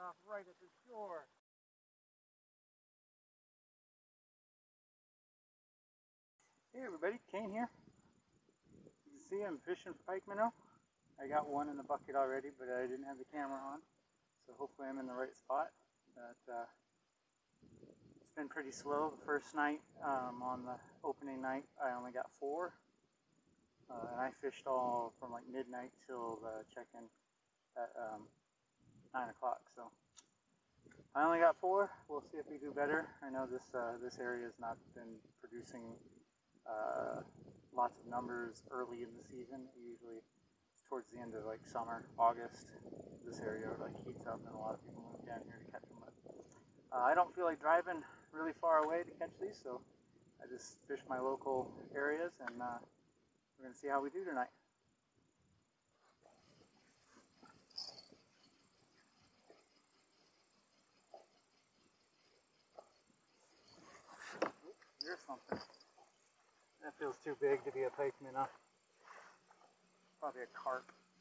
off right at the shore. Hey everybody, Kane here. You can see I'm fishing for pikeminnow. I got one in the bucket already, but I didn't have the camera on, so hopefully I'm in the right spot. But it's been pretty slow. The first night, on the opening night, I only got 4. And I fished all from like midnight till the check-in at 9 o'clock. So I only got 4. We'll see if we do better. I know this area has not been producing lots of numbers early in the season. Usually it's towards the end of like summer, August. This area like heats up and a lot of people move down here to catch them. But I don't feel like driving really far away to catch these, so I just fish my local areas, and we're going to see how we do tonight. There's something. That feels too big to be a pikeminnow. Probably a carp.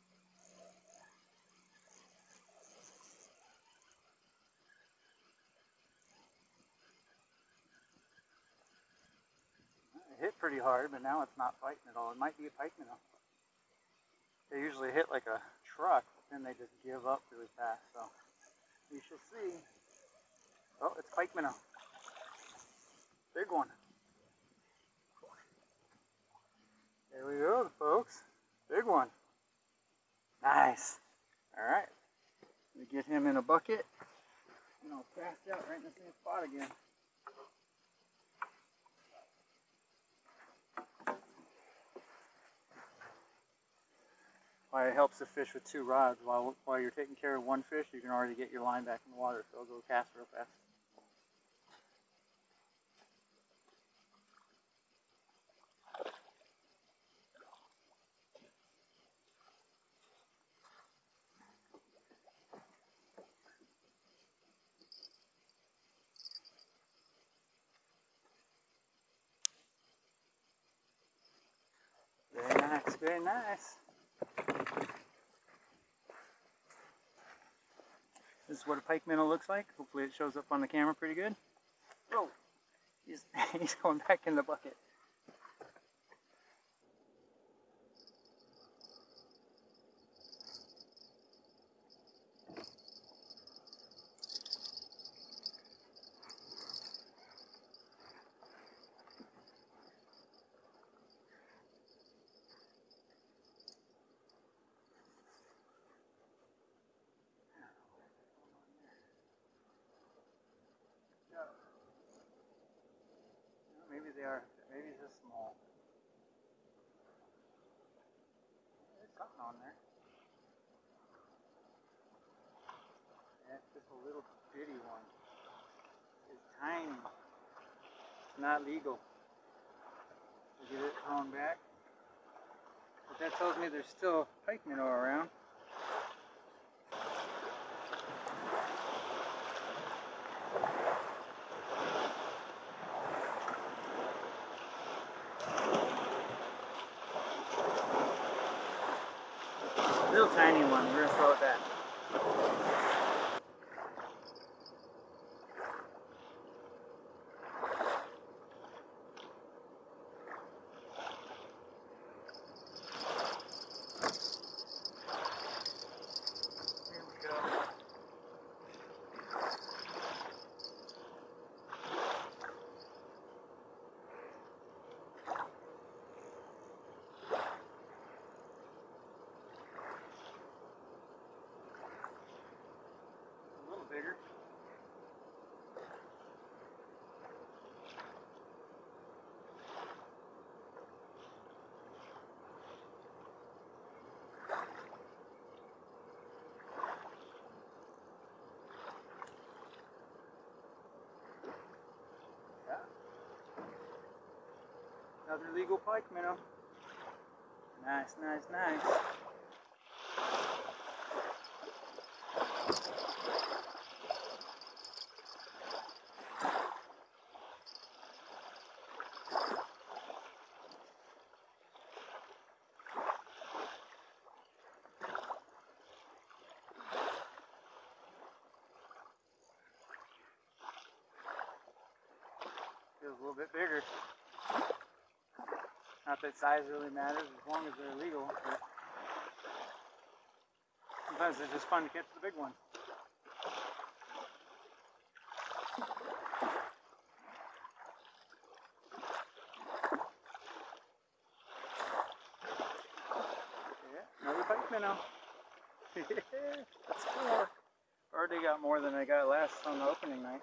It hit pretty hard, but now it's not fighting at all. It might be a pikeminnow. They usually hit like a truck, but then they just give up really fast. So we shall see. Oh, it's pikeminnow. Big one. There we go, folks. Big one. Nice. All right. We get him in a bucket, and I'll cast out right in the same spot again. Why it helps to fish with 2 rods. While you're taking care of one fish, you can already get your line back in the water, so I'll go cast real fast. Very nice, very nice. This is what a pikeminnow looks like. Hopefully it shows up on the camera pretty good. Whoa! He's going back in the bucket. Maybe they are. Maybe it's just small. There's something on there. Yeah, it's just a little bitty one. It's tiny. It's not legal. Look at it thrown back. But that tells me there's still pikeminnow around. Little tiny one, we're going to throw it back. Here we go. Bigger. Yeah. Another legal pikeminnow. Nice, nice, nice. little bit bigger. Not that size really matters as long as they're legal, but sometimes it's just fun to catch the big one. Yeah, another pike minnow. That's 4. Already got more than I got last on the opening night.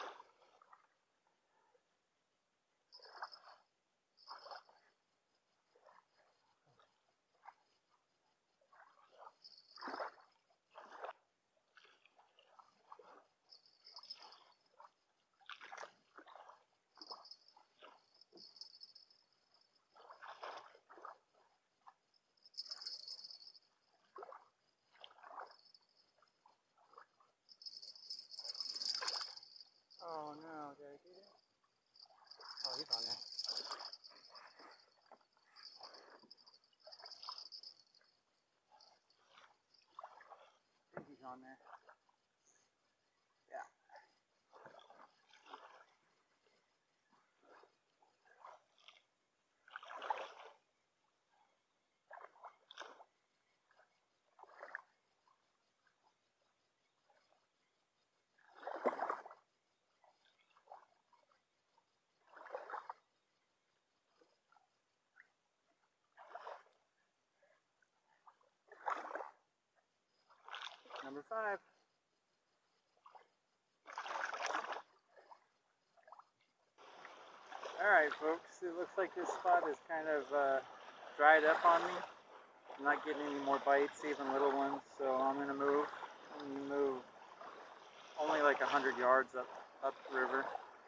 Oh no, did I get it? Oh, he's on there. I think he's on there. Yeah. Number 5. Alright folks, it looks like this spot is kind of dried up on me. I'm not getting any more bites, even little ones, so I'm going to move. Only like 100 yards up the river.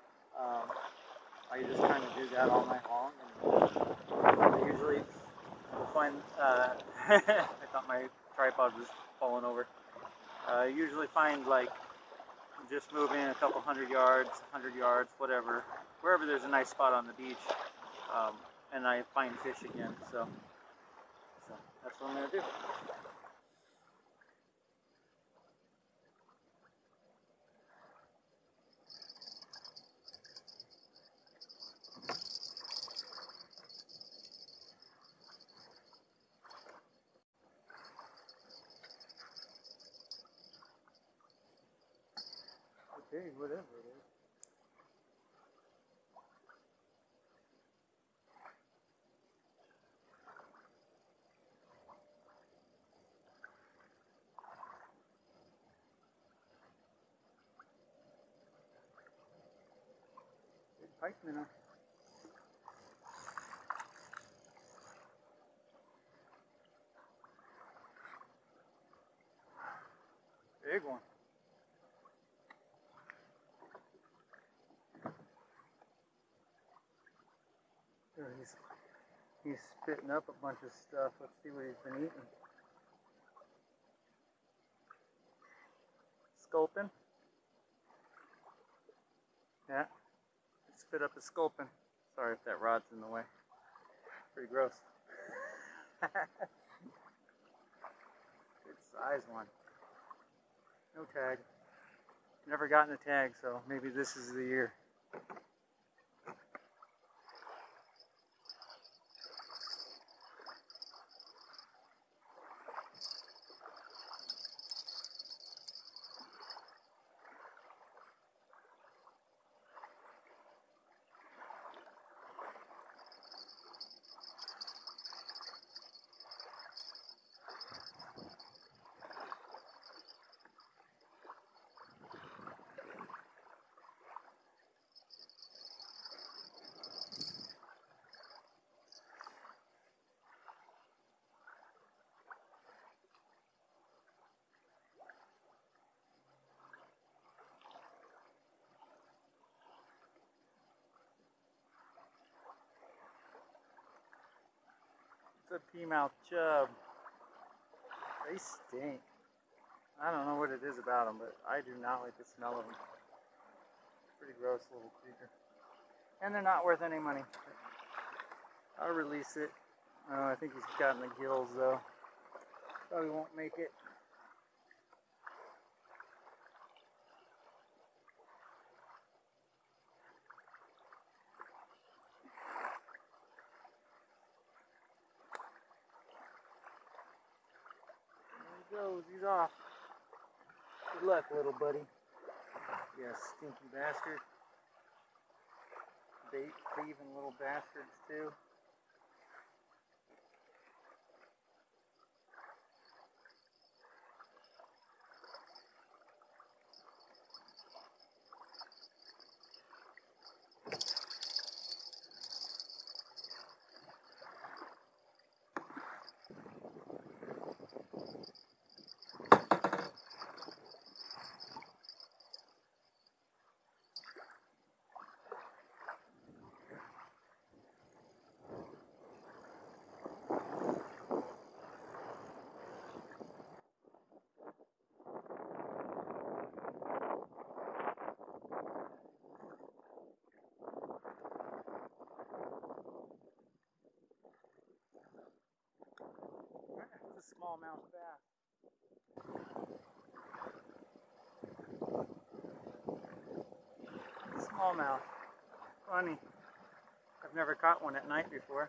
I just kind of do that all night long. And I usually will find, I thought my tripod was falling over. I usually find like just moving a couple 100 yards, 100 yards, whatever, wherever there's a nice spot on the beach, and I find fish again. So that's what I'm going to do. Okay, whatever it is. Big pike minnow. Big one. He's spitting up a bunch of stuff. Let's see what he's been eating. Sculpin. Yeah. He spit up a sculpin. Sorry if that rod's in the way. Pretty gross. Good size one. No tag. Never gotten a tag, so maybe this is the year. It's a peamouth chub. They stink. I don't know what it is about them, but I do not like the smell of them. Pretty gross little creature. And they're not worth any money. I'll release it. I think he's got in the gills though. Probably won't make it. goes. He's off. Good luck, little buddy. You stinky bastard. Bait thieving little bastards, too. It's a smallmouth bass. Smallmouth. Funny. I've never caught one at night before.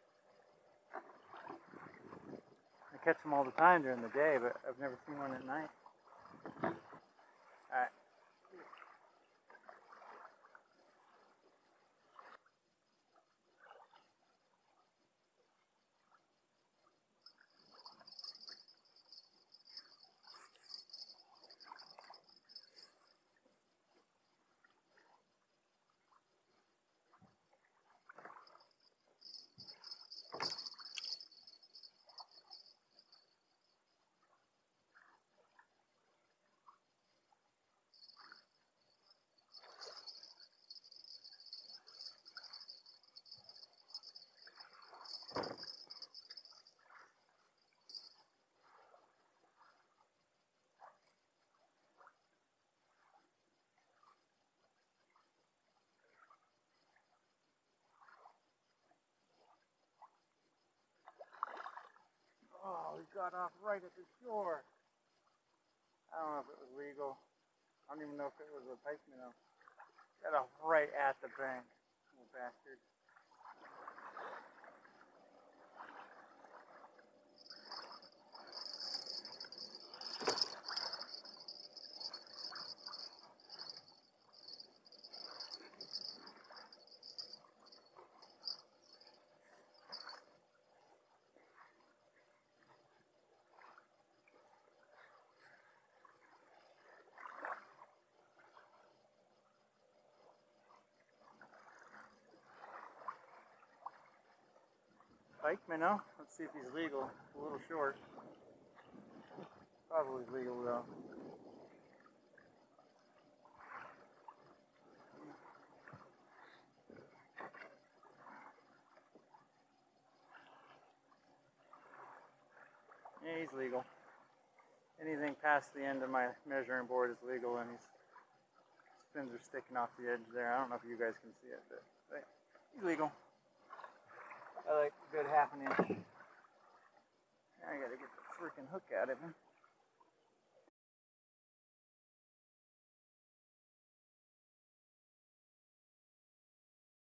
I catch them all the time during the day, but I've never seen one at night. Alright. Oh, we got off right at the shore. I don't know if it was legal. I don't even know if it was a pikeminnow. Got off right at the bank, little bastard. Pikeminnow. Let's see if he's legal. A little short. Probably legal though. Yeah, he's legal. Anything past the end of my measuring board is legal, and his fins are sticking off the edge there. I don't know if you guys can see it, but he's legal. I like a good half an inch. I gotta get the freaking hook out of him.